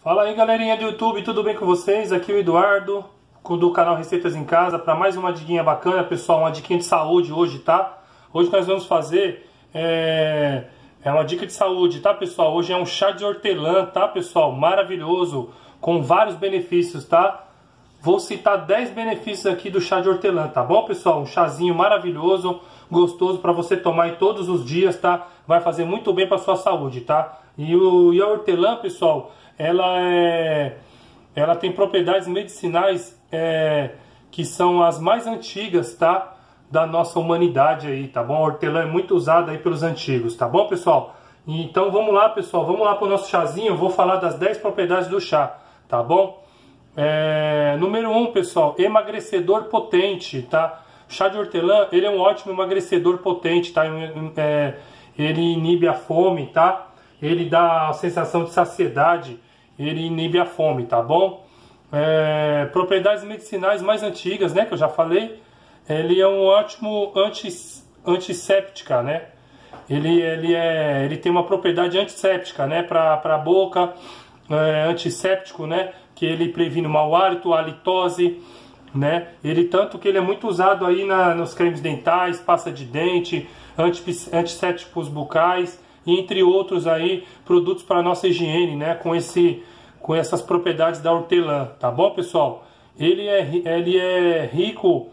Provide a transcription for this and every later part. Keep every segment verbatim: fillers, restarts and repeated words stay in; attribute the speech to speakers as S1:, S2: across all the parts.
S1: Fala aí, galerinha do YouTube, tudo bem com vocês? Aqui é o Eduardo, do canal Receitas em Casa, para mais uma diquinha bacana, pessoal, uma diquinha de saúde hoje, tá? Hoje nós vamos fazer é, é uma dica de saúde, tá, pessoal? Hoje é um chá de hortelã, tá, pessoal? Maravilhoso, com vários benefícios, tá? Vou citar dez benefícios aqui do chá de hortelã, tá bom, pessoal? Um chazinho maravilhoso, gostoso para você tomar aí todos os dias, tá? Vai fazer muito bem para sua saúde, tá? E, o, e a hortelã, pessoal, ela é, ela tem propriedades medicinais é, que são as mais antigas, tá? Da nossa humanidade aí, tá bom? A hortelã é muito usada aí pelos antigos, tá bom, pessoal? Então vamos lá, pessoal, vamos lá para o nosso chazinho. Eu vou falar das dez propriedades do chá, tá bom? É, número um, pessoal, emagrecedor potente, tá? O chá de hortelã, ele é um ótimo emagrecedor potente, tá? É, ele inibe a fome, tá? Ele dá a sensação de saciedade, ele inibe a fome, tá bom? É, propriedades medicinais mais antigas, né, que eu já falei. Ele é um ótimo anti, antisséptica, né? Ele, ele, é, ele tem uma propriedade antisséptica, né, para a boca, é, antisséptico, né? Que ele previne o mau hálito, a halitose, né? Ele tanto que ele é muito usado aí na, nos cremes dentais, pasta de dente, anti, antissépticos bucais, e entre outros aí produtos para nossa higiene, né? Com esse, com essas propriedades da hortelã, tá bom, pessoal? Ele é, ele é rico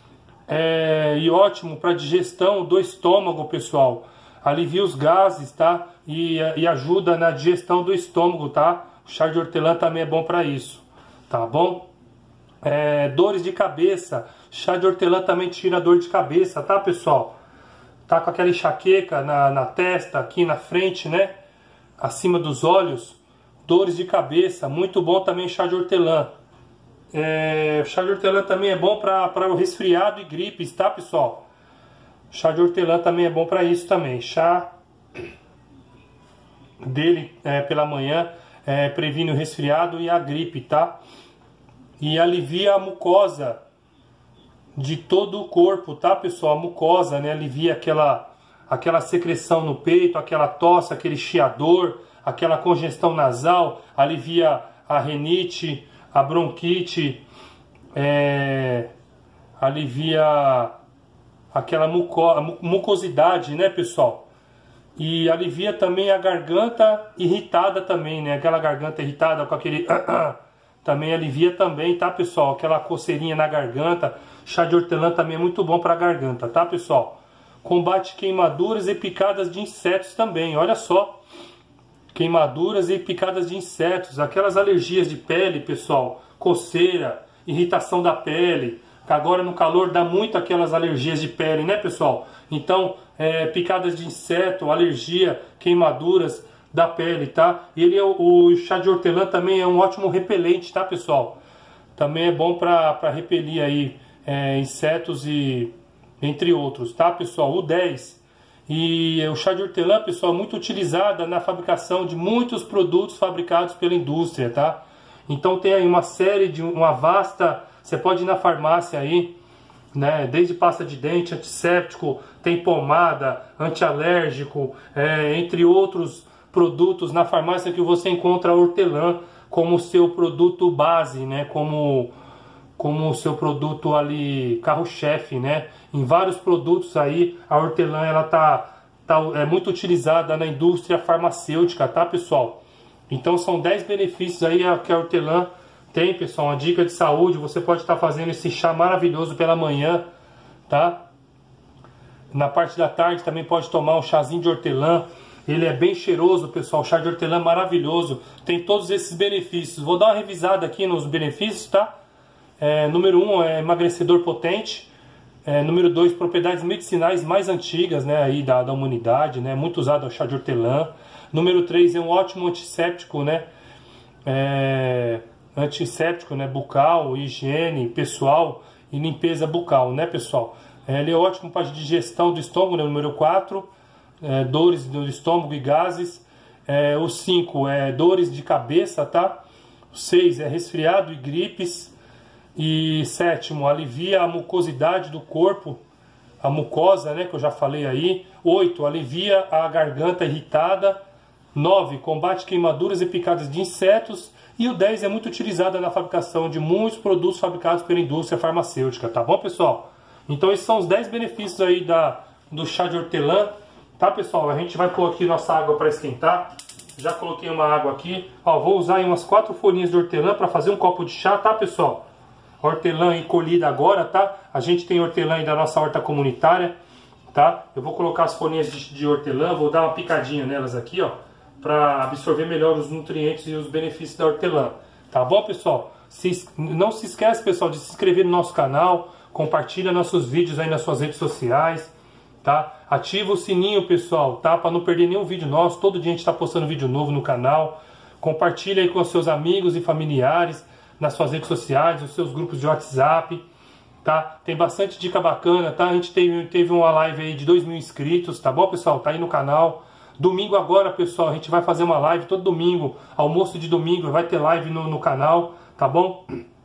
S1: é, e ótimo para digestão do estômago, pessoal. Alivia os gases, tá? E, e ajuda na digestão do estômago, tá? O chá de hortelã também é bom para isso, tá bom? É, dores de cabeça, chá de hortelã também tira dor de cabeça, tá, pessoal? Tá com aquela enxaqueca na, na testa, aqui na frente, né? Acima dos olhos, dores de cabeça, muito bom também chá de hortelã. É, chá de hortelã também é bom para o resfriado e gripes, tá, pessoal? Chá de hortelã também é bom para isso também. Chá dele é, pela manhã é, previne o resfriado e a gripe, tá? E alivia a mucosa de todo o corpo, tá, pessoal? A mucosa, né? Alivia aquela, aquela secreção no peito, aquela tosse, aquele chiador, aquela congestão nasal, alivia a rinite, a bronquite, é, alivia aquela muco, mucosidade, né, pessoal? E alivia também a garganta irritada também, né? Aquela garganta irritada com aquele... também alivia também, tá, pessoal? Aquela coceirinha na garganta. Chá de hortelã também é muito bom para a garganta, tá, pessoal? Combate queimaduras e picadas de insetos também, olha só. Queimaduras e picadas de insetos. Aquelas alergias de pele, pessoal. Coceira, irritação da pele. Agora no calor dá muito aquelas alergias de pele, né, pessoal? Então, é, picadas de inseto, alergia, queimaduras da pele, tá? Ele é o, o chá de hortelã também é um ótimo repelente, tá, pessoal? Também é bom para repelir aí é, insetos e entre outros, tá, pessoal? O dez. E o chá de hortelã, pessoal, é muito utilizada na fabricação de muitos produtos fabricados pela indústria, tá? Então tem aí uma série de uma vasta, você pode ir na farmácia aí, né? Desde pasta de dente, antisséptico, tem pomada, antialérgico, é, entre outros produtos na farmácia que você encontra a hortelã como seu produto base, né? Como como seu produto ali carro-chefe, né? Em vários produtos aí a hortelã ela tá, tá é muito utilizada na indústria farmacêutica, tá, pessoal? Então são dez benefícios aí que a hortelã tem, pessoal. Uma dica de saúde, você pode estar fazendo esse chá maravilhoso pela manhã, tá? Na parte da tarde também pode tomar um chazinho de hortelã. Ele é bem cheiroso, pessoal. O chá de hortelã é maravilhoso. Tem todos esses benefícios. Vou dar uma revisada aqui nos benefícios, tá? É, número um é emagrecedor potente. É, número dois, propriedades medicinais mais antigas, né, aí da, da humanidade, né? Muito usado o chá de hortelã. Número três é um ótimo antisséptico, né? É, antisséptico, né? Bucal, higiene pessoal e limpeza bucal, né, pessoal? É, ele é ótimo para digestão do estômago, né? Número quatro. É, dores do estômago e gases. É, o cinco é dores de cabeça, tá? O seis é resfriado e gripes. E sétimo, alivia a mucosidade do corpo, a mucosa, né, que eu já falei aí. oito, alivia a garganta irritada. nove, combate queimaduras e picadas de insetos. E o dez é muito utilizado na fabricação de muitos produtos fabricados pela indústria farmacêutica, tá bom, pessoal? Então esses são os dez benefícios aí da, do chá de hortelã, tá, pessoal? A gente vai pôr aqui nossa água para esquentar. Já coloquei uma água aqui. Ó, vou usar aí umas quatro folhinhas de hortelã para fazer um copo de chá, tá, pessoal? Hortelã aí colhida agora, tá? A gente tem hortelã aí da nossa horta comunitária, tá? Eu vou colocar as folhinhas de, de hortelã, vou dar uma picadinha nelas aqui, ó, para absorver melhor os nutrientes e os benefícios da hortelã. Tá bom, pessoal? Se, não se esquece, pessoal, de se inscrever no nosso canal, compartilha nossos vídeos aí nas suas redes sociais, tá? Ativa o sininho, pessoal, tá? Para não perder nenhum vídeo nosso. Todo dia a gente está postando vídeo novo no canal. Compartilha aí com os seus amigos e familiares nas suas redes sociais, nos seus grupos de WhatsApp, tá? Tem bastante dica bacana, tá? A gente teve, teve uma live aí de dois mil inscritos, tá bom, pessoal? Tá aí no canal. Domingo agora, pessoal, a gente vai fazer uma live todo domingo, almoço de domingo, vai ter live no, no canal, tá bom?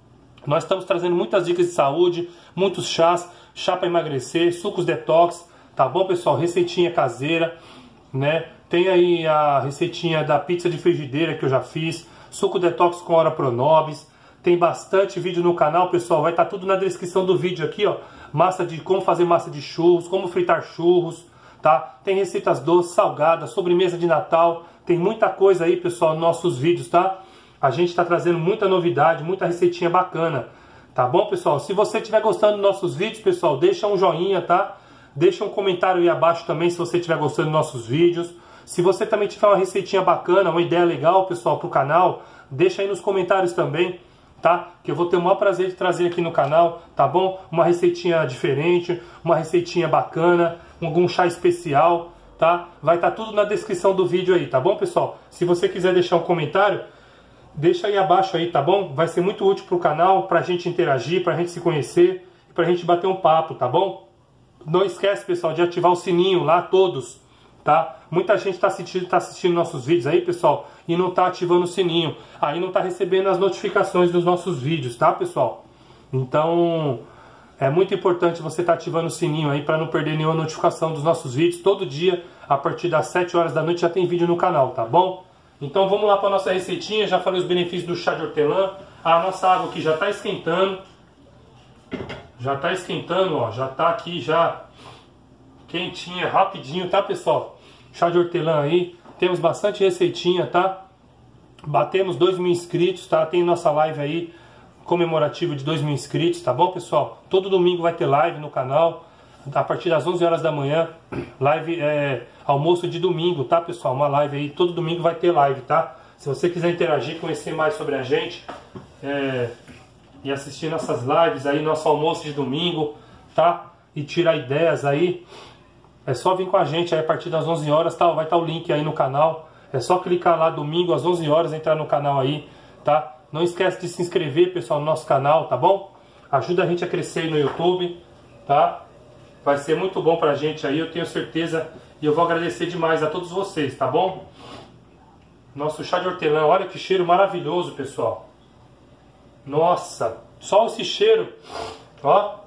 S1: Nós estamos trazendo muitas dicas de saúde, muitos chás, chá para emagrecer, sucos detox, tá bom, pessoal? Receitinha caseira, né? Tem aí a receitinha da pizza de frigideira que eu já fiz, suco detox com Ora Pronobis. Tem bastante vídeo no canal, pessoal, vai estar tudo na descrição do vídeo aqui, ó. Massa de como fazer massa de churros, como fritar churros, tá? Tem receitas doces, salgadas, sobremesa de Natal, tem muita coisa aí, pessoal, nos nossos vídeos, tá? A gente está trazendo muita novidade, muita receitinha bacana, tá bom, pessoal? Se você estiver gostando dos nossos vídeos, pessoal, deixa um joinha, tá? Deixa um comentário aí abaixo também se você estiver gostando dos nossos vídeos. Se você também tiver uma receitinha bacana, uma ideia legal, pessoal, pro canal, deixa aí nos comentários também, tá? Que eu vou ter o maior prazer de trazer aqui no canal, tá bom? Uma receitinha diferente, uma receitinha bacana, algum chá especial, tá? Vai estar tudo na descrição do vídeo aí, tá bom, pessoal? Se você quiser deixar um comentário, deixa aí abaixo aí, tá bom? Vai ser muito útil pro canal, pra gente interagir, pra gente se conhecer, pra gente bater um papo, tá bom? Não esquece, pessoal, de ativar o sininho lá, todos, tá? Muita gente está assistindo, tá assistindo nossos vídeos aí, pessoal, e não está ativando o sininho. Aí não está recebendo as notificações dos nossos vídeos, tá, pessoal? Então, é muito importante você estar tá ativando o sininho aí para não perder nenhuma notificação dos nossos vídeos. Todo dia, a partir das sete horas da noite, já tem vídeo no canal, tá bom? Então vamos lá para a nossa receitinha. Já falei os benefícios do chá de hortelã. A nossa água aqui já está esquentando. Já está esquentando, ó. Já está aqui, já quentinha, rapidinho, tá, pessoal? Chá de hortelã aí. Temos bastante receitinha, tá? Batemos dois mil inscritos, tá? Tem nossa live aí comemorativa de dois mil inscritos, tá bom, pessoal? Todo domingo vai ter live no canal, a partir das onze horas da manhã. Live, é, almoço de domingo, tá, pessoal? Uma live aí, todo domingo vai ter live, tá? Se você quiser interagir, conhecer mais sobre a gente, é, e assistir nossas lives aí, nosso almoço de domingo, tá? E tirar ideias aí, é só vir com a gente aí a partir das onze horas, tá? Vai estar o link aí no canal. É só clicar lá domingo às onze horas, entrar no canal aí, tá? Não esquece de se inscrever, pessoal, no nosso canal, tá bom? Ajuda a gente a crescer aí no YouTube, tá? Vai ser muito bom pra gente aí, eu tenho certeza. E eu vou agradecer demais a todos vocês, tá bom? Nosso chá de hortelã, olha que cheiro maravilhoso, pessoal. Nossa, só esse cheiro, ó.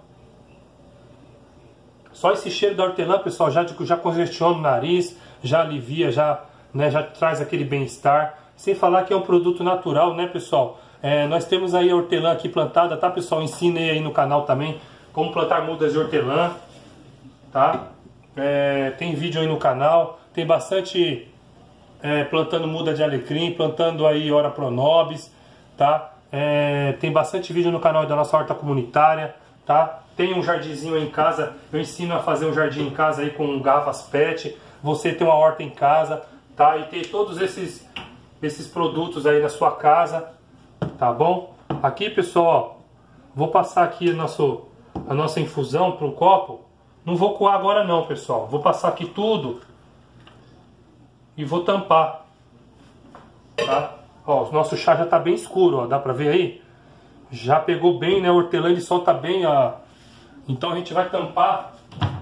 S1: Só esse cheiro da hortelã, pessoal, já, já congestiona o nariz, já alivia, já, né, já traz aquele bem-estar. Sem falar que é um produto natural, né, pessoal? É, nós temos aí a hortelã aqui plantada, tá, pessoal? Ensinei aí no canal também como plantar mudas de hortelã, tá? É, tem vídeo aí no canal, tem bastante é, plantando muda de alecrim, plantando aí Ora Pronobis, tá? É, tem bastante vídeo no canal da nossa horta comunitária, tá? Tem um jardinzinho aí em casa, eu ensino a fazer um jardim em casa aí com garrafas pet. Você tem uma horta em casa, tá? E ter todos esses, esses produtos aí na sua casa, tá bom? Aqui, pessoal, ó, vou passar aqui a, nosso, a nossa infusão para o copo. Não vou coar agora não, pessoal. Vou passar aqui tudo e vou tampar, tá? Ó, o nosso chá já tá bem escuro, ó, dá pra ver aí? Já pegou bem, né? O hortelã ele solta bem a... Então a gente vai tampar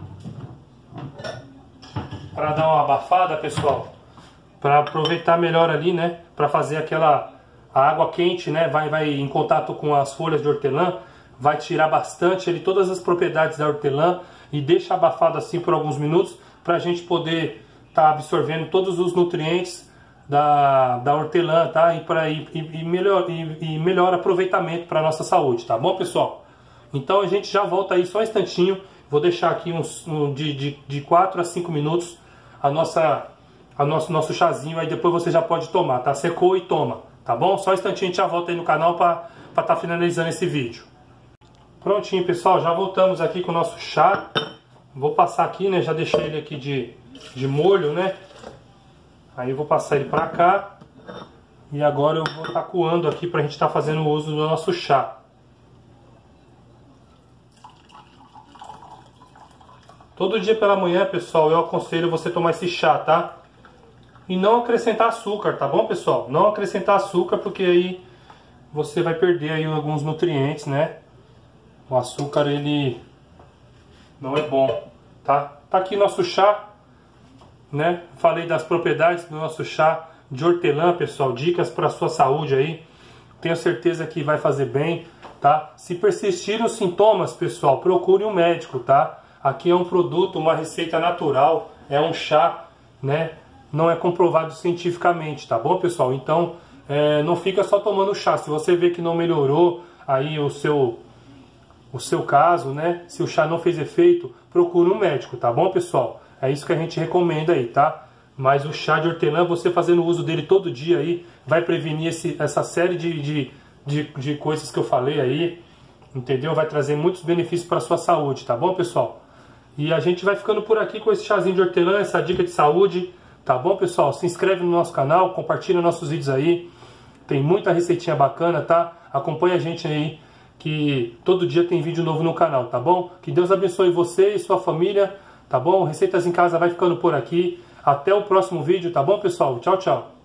S1: para dar uma abafada, pessoal, para aproveitar melhor ali, né? Para fazer aquela a água quente, né? Vai, vai em contato com as folhas de hortelã, vai tirar bastante ali todas as propriedades da hortelã e deixa abafado assim por alguns minutos para a gente poder estar tá absorvendo todos os nutrientes da, da hortelã, tá? E, pra, e, e, melhor, e, e melhor aproveitamento para nossa saúde, tá bom, pessoal? Então a gente já volta aí só um instantinho. Vou deixar aqui uns um, de, de, de quatro a cinco minutos a nossa, a nosso, nosso chazinho, aí depois você já pode tomar, tá? Secou e toma, tá bom? Só um instantinho, a gente já volta aí no canal para estar tá finalizando esse vídeo. Prontinho, pessoal, já voltamos aqui com o nosso chá. Vou passar aqui, né? Já deixei ele aqui de, de molho, né? Aí eu vou passar ele para cá. E agora eu vou estar tá coando aqui para a gente estar tá fazendo o uso do nosso chá. Todo dia pela manhã, pessoal, eu aconselho você tomar esse chá, tá? E não acrescentar açúcar, tá bom, pessoal? Não acrescentar açúcar, porque aí você vai perder aí alguns nutrientes, né? O açúcar, ele não é bom, tá? Tá aqui nosso chá, né? Falei das propriedades do nosso chá de hortelã, pessoal. Dicas para sua saúde aí. Tenho certeza que vai fazer bem, tá? Se persistirem os sintomas, pessoal, procure um médico, tá? Aqui é um produto, uma receita natural, é um chá, né? Não é comprovado cientificamente, tá bom, pessoal? Então, é, não fica só tomando chá. Se você vê que não melhorou aí o seu, o seu caso, né? Se o chá não fez efeito, procure um médico, tá bom, pessoal? É isso que a gente recomenda aí, tá? Mas o chá de hortelã, você fazendo uso dele todo dia aí, vai prevenir esse, essa série de, de, de, de coisas que eu falei aí, entendeu? Vai trazer muitos benefícios para a sua saúde, tá bom, pessoal? E a gente vai ficando por aqui com esse chazinho de hortelã, essa dica de saúde, tá bom, pessoal? Se inscreve no nosso canal, compartilha nossos vídeos aí. Tem muita receitinha bacana, tá? Acompanha a gente aí, que todo dia tem vídeo novo no canal, tá bom? Que Deus abençoe você e sua família, tá bom? Receitas em Casa vai ficando por aqui. Até o próximo vídeo, tá bom, pessoal? Tchau, tchau.